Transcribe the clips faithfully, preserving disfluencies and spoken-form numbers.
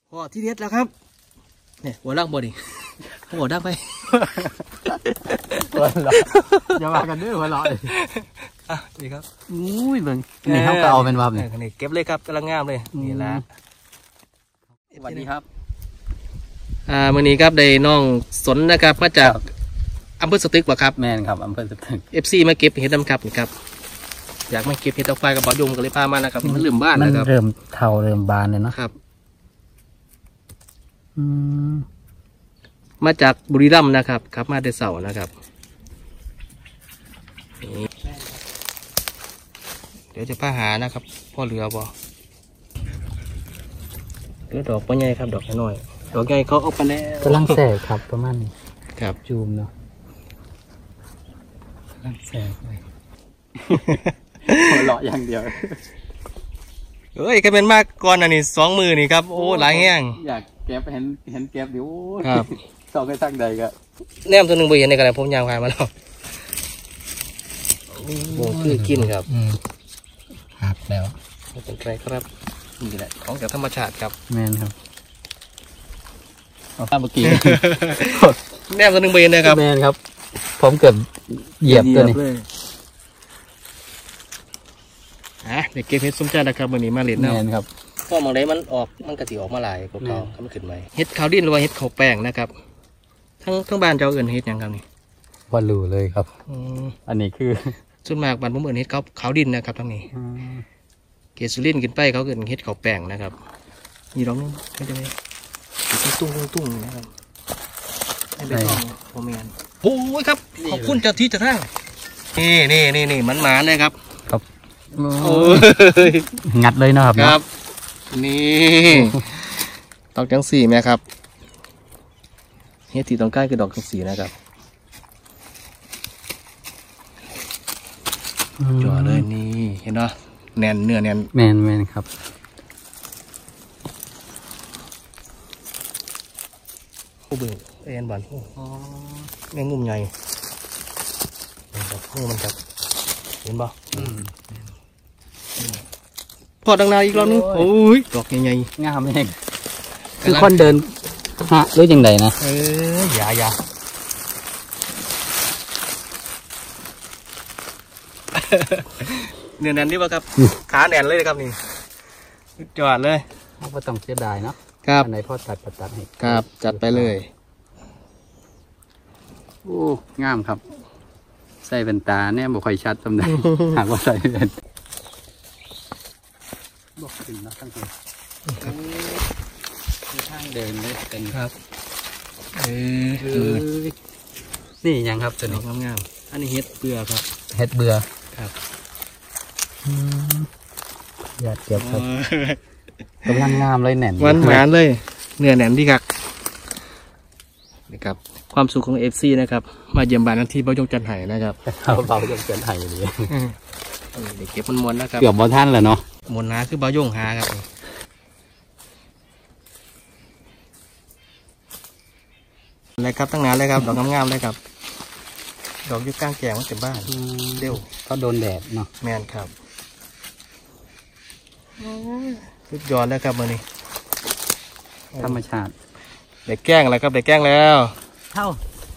พอที่เด็ดแล้วครับเนี่ยหัวล่างบอดี้หัวดังไปหัวหล่ออย่ามากันด้วยหัวหล่ออ่ะดีครับอุ้ยเบิ่งนี่เขาเอาเป็นวับเนี่ยนี่เก็บเลยครับกำลังงามเลยนี่ละสวัสดีครับอ่ามื้อนี้ครับได้น้องสนนะครับมาจากอำเภอสตึกบ่ครับแม่นครับอำเภอสตึกเอฟ ซี มาเก็บเห็ดน้ำครับนี่ครับอยากมาเก็บเห็ดเอาไฟกับบ่อยมก็เลยพามานะครับมันลืมบ้านนะครับมันเริ่มเท่าเริ่มบานเลยเนาะครับมาจากบุรีรัมย์นะครับครับมาแต่เสาร์นะครับเดี๋ยวจะพาหานะครับพ่อเรือบ่เรือดอกปัญญครับดอกน้อยดอกใหญ่เขาเอาไปแล้วกำลังแสกครับประมาณนี้ครับจูมเนาะกำลังแสกเลยหัวเราะอย่างเดียวเอ้ยก็เป็นมากก่อนอันนี้สองมือนี่ครับโอ้หลายแห้งอยากแก็บเห็นเห็นแก็บอยู่ครับสองไปทางใดก็แนมตัวหนึ่งไปเห็นในกระดาษผมยางพายมาแล้วโอ้คือกินครับครับแล้วเป็นไรครับนี่แหละของจากธรรมชาติครับแม่นครับเอาข้าวเมื่อกี้แนมตัวหนึ่งไปเห็นนะครับแม่นครับผมเกือบเหยียบตัวนี้ฮะเด็กเก็บเห็ดส้มจ้านะครับวันนี้มาเล่นเนาะครับพ่อมองได้มันออกมันกระติออกมาหลายกว่าเก่าเขาไม่ขึ้นไหมเห็ดขาวดิ้นหรือว่าเห็ดขาวแป้งนะครับทั้งทั้งบ้านเจ้าเอิญเห็ดอย่างครับนี่ว่ารู้เลยครับอันนี้คือส่วนมากบ้านผมเอิญเห็ดขาวขาวดิ้นนะครับทั้งนี้เกสุรินขึ้นไปเขาเอิญเห็ดขาวแป้งนะครับนี่ร้องไม่จะไม่ตุ้งตุ้งตุ้งนะครับไม่เป็นทองโมเมนโอ้ยครับขอบคุณเจ้าที่เจ้าทางนี่นี่นี่นี่มันหมาเลยครับครับโอ้ยงัดเลยนะครับครับนี่ดอกจังสีไหมครับเฮ็ดที่ตรงใกล้คือดอกจังสีนะครับจ่อเลยนี่เห็นเนาะแน่นเนื้อแน่นแน่นแน่นครับโอ้เบื่อเอ็นบานโอ้แมงมุมใหญ่นี่มันจะเห็นบ่พอดังนาอีกรอบนึงโอ้ยดอกใหญ่ๆงามเองคือคนเดินฮะรู้ยังไงนะเอออย่าอย่าเนื้อแน่นนี่ป่ะครับขาแน่นเลยครับนี่จอดเลยไม่ต้องเสียดายเนาะครับอันไหนพ่อตัดตัดให้ครับจัดไปเลยโอ้งามครับใส่เป็นตาเนี่ยบ่ค่อยชัดตำแหน่งหากว่าใส่เป็นบอกถึงนะทั้งคนทางเดินเลยเป็นครับเออนี่ยังครับตัวนี้งามๆอันนี้เฮ็ดเบื่อครับเฮ็ดเบื่อครับหยาดเก็บครับกำลังงามเลยแหน่นหวานหวานเลยเนื้อแหน่นดีครับนี่ครับความสุขของเอฟซีนะครับมาเยี่ยมบ้านที่เบายงจันไห่นะครับเบายงจันไห่เลยเด็กเก็บมันมวนนะครับเกือบบ่ท่านแล้วเนาะมวนหาคือเบายงหาครับอะไรครับตั้งนานเลยครับดอกงามๆเลยครับดอกยุคกลางแก่มันเต็มบ้านเร็วเขาโดนแดดเนาะแมนครับสุดยอดแล้วครับมือนี้ธรรมชาติเด็กแกล้งแล้วครับเด็กแกล้งแล้วเท่า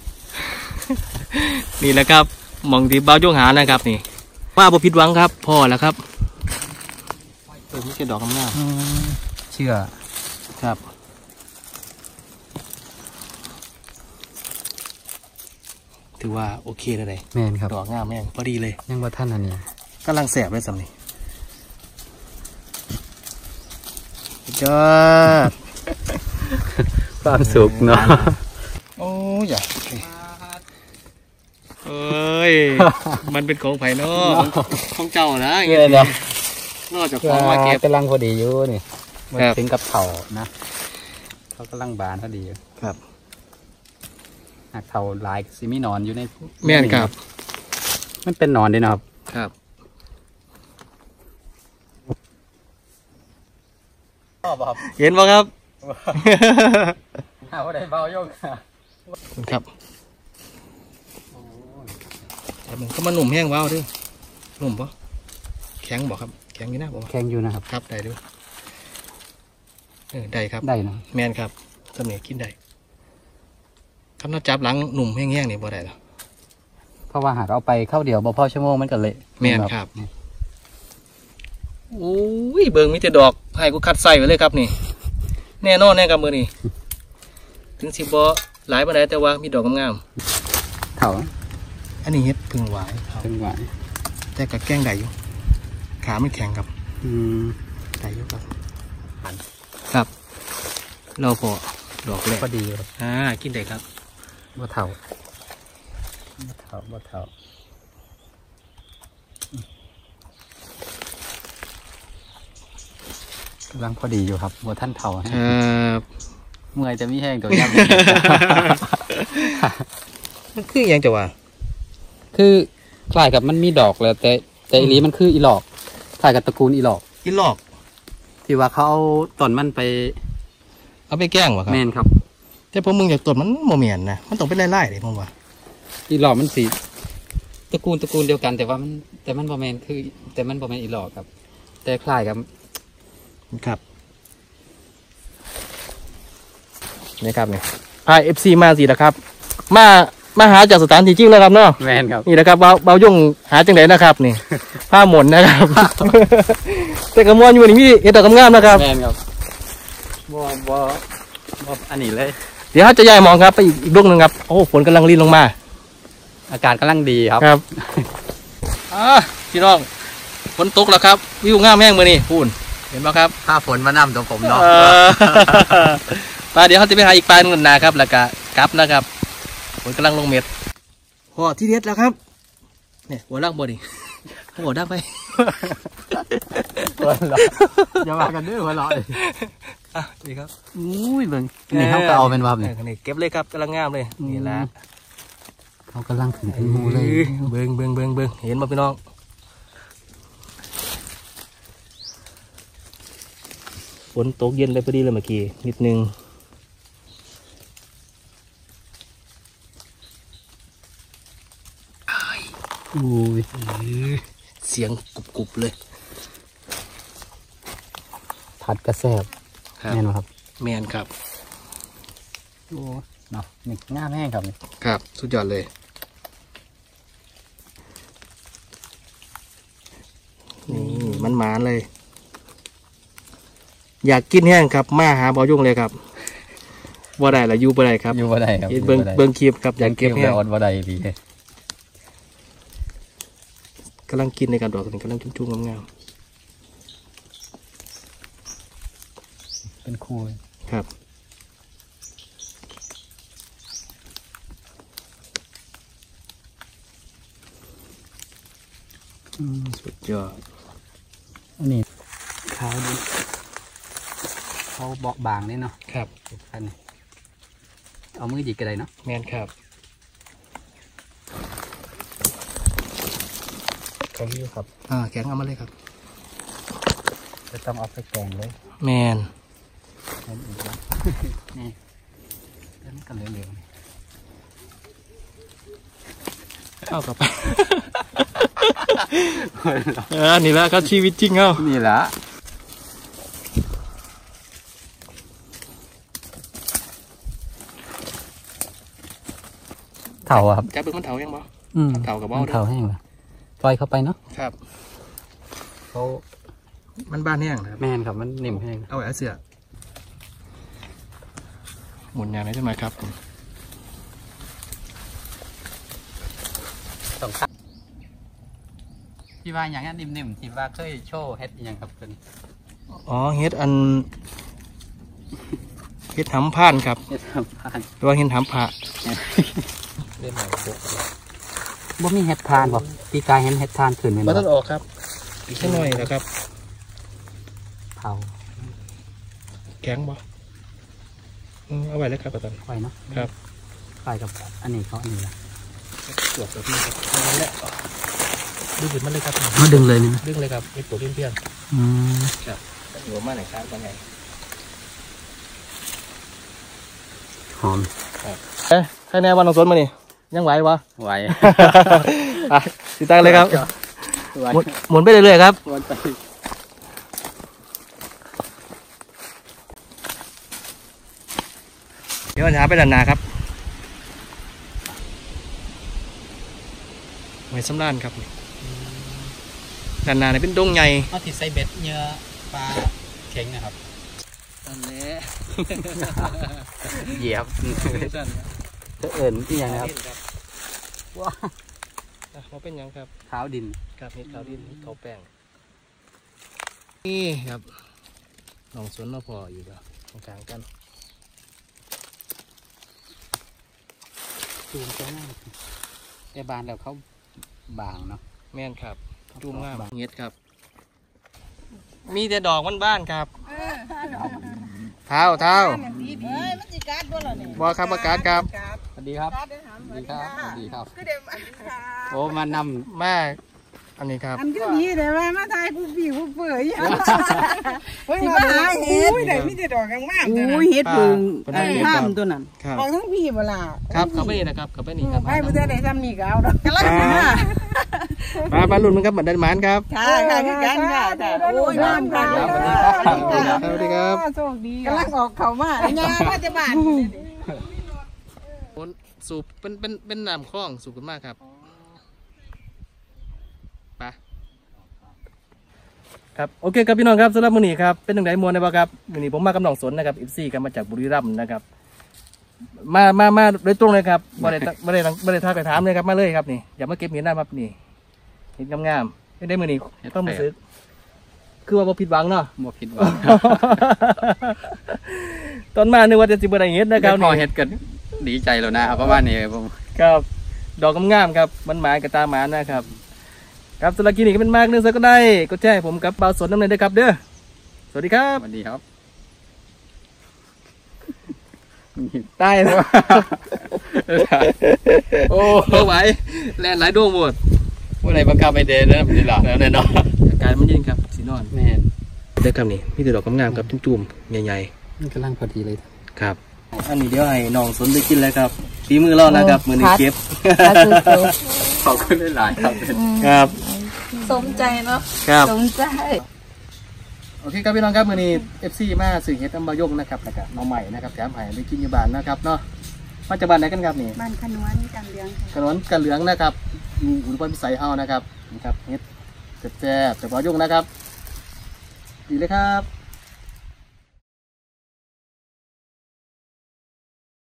นี่แหละครับมองที่เบาโยงหานะครับนี่ว่าบ่ผิดหวังครับพอแล้วครับตัวนี้เป็นดอกงามเชื่อครับถือว่าโอเคเลยแม่นครับดอกงามแม่งพอดีเลยยังว่าท่านอันนี้กำลังแสบเลยสำนี่ยอดความสุขเนาะโอ้ยอย่าเอ้ยมันเป็นของไผ่นอของเจ้านะเงี้ยเนาะนอกจากของมาเก็บกำลังพอดีอยู่นี่มันถึงกับเผานะเขากำลังบานพอดีครับหากเผาลายซิมินอนอยู่ในแม่นครับมันเป็นนอนด้วยนะครับครับเห็นป่ะครับหาว่าได้เบาโยกครับแต่มันก็มาหนุ่มแห้งว้าวด้วยหนุ่มปะ แข็งบอกครับแข็งอยู่นะผมแข็งอยู่นะครับครับได้ด้วยเออได้ครับได้นะแมนครับสำเนียงกินได้คำน่าจับหลังหนุ่มแห้งๆนี่บ่ได้หรอเพราะว่าหากเอาไปเข้าเดียวบ่พอชั่วโมงมันก็เละแมนครับโอ้ยเบิ่งมีแต่ดอกให้กูคัดใส่ไว้เลยครับนี่แน่นอนแน่ครับมือนี่ถึงสิบ่หลายปานใดแต่ว่ามีดอกงามเถ่าๆอันนี้เฮ็ดพึ่งหวายครับถึงหวานแต่กับแกล้งได้อยู่ขาไม่แข็งครับอืมได้อยู่ครับครับ เราพอดอกแรกพอดีครับอ่ากินได้ครับบ่เถ่าบ่เถ่าบ่เถ่า กำลังพอดีอยู่ครับบัวท่านเถาครับเมื่อยจะมีแห้งตัวยับมันคืออย่างจะว่าคือคล้ายกับมันมีดอกแล้วแต่แต่อีหลีมันคืออีหลอกคล้ายกับตระกูลอีหลอกอีหลอกที่ว่าเขาเอาต้นมันไปเอาไปแกล้งวะครับแมนครับแต่พอมึงอยากตรวจมันโมเมนนะมันต้องเป็นไล่ๆเลยผมว่าอีหลอกมันสีตระกูลตระกูลเดียวกัน แต่ว่ามันแต่มันบ่แมนคือ แต่มันบ่แมนอีหลอกครับ แต่คล้ายกับครับนี่ครับนี่พาเอฟซีมาสินะครับ มามาหาจากสถานที่จริงแล้วครับเนาะแมนครับนี่นะครับเบาเบายุ่งหาจังไหนนะครับนี่ ผ้าหมนนะครับ แต่กระมวลอยู่นี่มีเอตกำงามนะครับแมนครับบ่บ่บ่อันนี้เลยเดี๋ยวเขาจะย้ายหมองครับไปอีกอีกลูกหนึ่งครับโอ้ฝนกำลังรีนลงมาอากาศกำลังดีครับครับอ่าพี่น้องฝนตกแล้วครับวิวงามแห้งมือนี่พูนเห็นไหมครับถ้าฝนมานำตัวผมเนาะเออ ปลาเดี๋ยวเขาจะไปหาอีกปลาหนึ่งนะครับ แล้วก็กลับนะครับฝนกำลังลงเม็ดพอที่เด็ดแล้วครับเนี่ยหัวล่างบนนี่หัวดังไปหัวเราะอย่ามากันด้วยหัวเราะเลยอ่ะดีครับอุ้ยเบิ่งนี่เขาก็เอาเป็นว่าเนี่เนี่ยยเก็บเลยครับกำลังงามเลยนี่แหละเขากำลังถึงเป็นงูเลยเบิ้งเบิ้งเบิ้งเบิ้งเห็นมาพี่น้องฝนตกเย็นเลยพอดีเลยเมื่อกี้นิดนึงอุ้ยเสียงกรุบกรุบเลยผัดกระแซบแม่นบ่ครับแมนครับโอ้เนาะนี่ง่ามแห้งครับนี่ครับสุดยอดเลยนี่มันหมานเลย อยากกินแห้งครับมาหาบอยุ่งเลยครับว่าได้ละอยูบ่ได้ครับอยู่บ่ได้ครับเบิ่งเบิ่งคลิปครับอยากเก็บแห้แห้งงอดบ่ได้ดีกำลังกินในการดอกนี้กำลังจุ่มๆงามเป็นคู่ๆครับสุดยอดอันนี้ขาวดีเขาเบาบางนี่เนาะครับอันนี้เอามือหยิกก็ได้เนาะแมนครับเขาอยู่ครับอ่าแกงเอามาเลยครับจะต้องเอาไปแกงเลยแมนนั่นอีกแล้ว นี่แล้วมันก็เหลวเข้ากับ เออนี่แหละครับชีวิตจริงเอาๆนี่แหละเถาอะครับจับเป็นมันเถายังบ่อืมเถากับเบ้าด้วยเถาแห้งละปล่อยเข้าไปเนาะครับเขามันบ้านแห้งนะครับแม่นครับมันนิ่มแห้งเอาไว้เอาเสือหมุนอย่างไรใช่ไหมครับสองข้างที่ว่าอย่างนั้นนิ่มๆที่ว่าเคยโชว์เฮ็ดอหยังครับเป็นอ๋อเฮ็ดอันเฮ็ดหำผ่านครับเฮ็ดทำผ่านหรือว่าเฮ็ดหำผ่าเล่นหนังโป๊ะบ่มีเฮ็ดทานบ่ปีกายเห็นเฮ็ดทานขึ้นแม่นบ่บ่ต้องออกครับอีกแค่หน่อยนะครับเผาแข็งบ่อืมเอาไว้เลยครับอาจารย์ไว้เนาะครับไปกับอันนี้เขาอันนี้ละตรวจแบบนี้ครับนั่นแหละดึงขึ้นมาเลยครับเขาดึงเลยนี่นะดึงเลยครับมีตัวเพี้ยนอืมๆครับหัวมาไหนครับว่าไงหอมเอ๊ะใครแน่วันน้องสนมานี่ยังไหววะไว้อ่ะติดตั้งเลยครับไว้หมุนหมุนไปเรื่อยๆครับวันไปเดี๋ยวหาไปด้านหน้าครับหอยสำรานครับด้านหน้าเนี่ยเป็นดงใหญ่เอาติดใส่เบ็ดเนื้อปลาเข็งนะครับนั่นแหละเหยียบจะเอิญที่ยังนะครับว้าเขาเป็นยังครับขาวดินครับเห็ดขาวดินเขาแป้งนี่ครับหนองสวนมาพออยู่แล้วกลางกันจูมใช่ไหมแต่บานแล้วเขาบางเนาะแม่นครับจุ่มงามเห็ดครับ มีแต่ดอกบ้านๆครับเท้าเท้าเฮ้ยมันสิการ์ดบ่ล่ะนี่บอครับประกาศครับสวัสดีครับการ์ดได้ถามสวัสดีครับสวัสดีครับก็เดี๋ยวมาค่ะโอ้มานมากอันนี้ครับอันก็ดีแต่ว่ามาทายผู้พี่ผู้เปื่อยเฮ้ยมาหาเห็ดอุ้ยได้มีแต่ดอกงามๆโอ้ยเฮ็ดพึ่งเป็นไอ้เห็ดห้าครัมบตัวนั้นครับออกทั้งพี่บ่ล่ะครับเขาไปนี่นะครับเขาไปนี่ครับไปบ่ได้ได้ซ้ำนี่ก็เอาดอกกำลังมามาบรรลุนมันครับเหมือนดันหมานครับค่ะค่ะคือกันค่ะแต่โอ้ยงามค่ะสวัสดีครับโชคดีกำลังออกเข้ามาญาว่าจะบ้านสูบเป็นเป็นเป็นน้ำคลองสูบกันมากครับไปครับโอเคครับพี่น้องครับสำหรับมื้อนี้ครับเป็นหนึ่งไดมวลนะบ่ครับมื้อนี้ผมมากับน้องสนนะครับอีฟซี่กันมาจากบุรีรัมย์นะครับมามามาโดยตรงเลยครับบ่ได้บ่ได้บ่ได้ทักไปถามเลยครับมาเลยครับนี่อย่ามาเก็บเห็ดนะครับนี่เห็ดงามๆเป็นได้มื้อนี้ต้องมาซื้อคือว่าบ่ผิดหวังเนาะำบ่ผิดหวังตอนมานึกว่าจะสิบ่ได้เห็ดนะครับพอเฮ็ดกันดีใจแล้วนะครับเพราะว่านี่ผมครับดอกงามๆครับมันหมายกับตาหมานะครับ ครับสำหรับคลิปนี้ก็เป็นมากนึงสักก็ได้ก็แจ้งผมกับบ่าวสนน้ำเลยด้วยครับเด้อสวัสดีครับสวัสดีครับใต้แล้วโอ้ไหวแลนหลายดวงหมดผู้ใดบังคับไม่เดินนะพี่หล่ะแล้วเนาะอาการมันเย็นครับสีนอนแม่นได้ครับนี่มีแต่ดอกงามๆครับจุ่มๆใหญ่มันกำลังพอดีเลยๆครับอันนี้เดี๋ยวให้น้องสนไปกินแล้วครับฝีมือเราแล้วครับมือนี้เก็บขอบคุณหลายๆครับครับสมใจเนาะครับสมใจโอเคครับพี่น้องครับมือนี้เอฟซีมาสื่อเฮ็ดน้ำบายงนะครับแล้วก็น้องใหม่นะครับแถมให้ไปกินอยู่บ้านนะครับเนาะมาจากบ้านไหนกันครับนี่บ้านขนวนกันเลี้ยงค่ะถนนกันเหลืองนะครับอยู่อุดรพิสัยเฮานะครับนี่ครับเฮ็ดแซ่บๆแต่บายงนะครับดีเลยครับ